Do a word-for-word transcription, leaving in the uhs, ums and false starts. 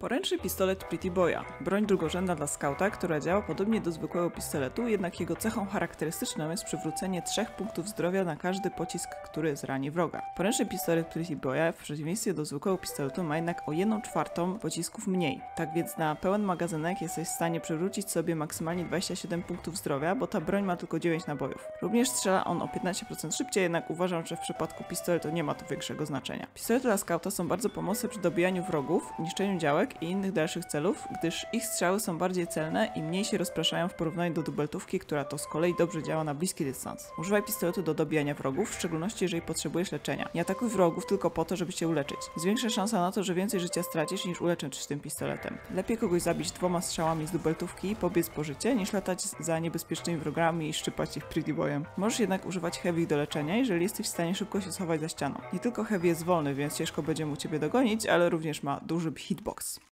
Poręczny pistolet Pretty Boya. Broń drugorzędna dla skauta, która działa podobnie do zwykłego pistoletu, jednak jego cechą charakterystyczną jest przywrócenie trzech punktów zdrowia na każdy pocisk, który zrani wroga. Poręczny pistolet Pretty Boya w przeciwieństwie do zwykłego pistoletu ma jednak o jedną czwartą pocisków mniej. Tak więc na pełen magazynek jesteś w stanie przywrócić sobie maksymalnie dwadzieścia siedem punktów zdrowia, bo ta broń ma tylko dziewięć nabojów. Również strzela on o piętnaście procent szybciej, jednak uważam, że w przypadku pistoletu nie ma to większego znaczenia. Pistolety dla skauta są bardzo pomocne przy dobijaniu wrogów, niszczeniu działek i innych dalszych celów, gdyż ich strzały są bardziej celne i mniej się rozpraszają w porównaniu do dubeltówki, która to z kolei dobrze działa na bliski dystans. Używaj pistoletu do dobijania wrogów, w szczególności jeżeli potrzebujesz leczenia. Nie atakuj wrogów tylko po to, żeby cię uleczyć. Zwiększa szansa na to, że więcej życia stracisz niż uleczysz tym pistoletem. Lepiej kogoś zabić dwoma strzałami z dubeltówki i pobiec po życie, niż latać za niebezpiecznymi wrogami i szczypać ich Pretty Boyem. Możesz jednak używać heavy do leczenia, jeżeli jesteś w stanie szybko się schować za ścianą. Nie tylko heavy jest wolny, więc ciężko będzie mu ciebie dogonić, ale również ma duży hitbox.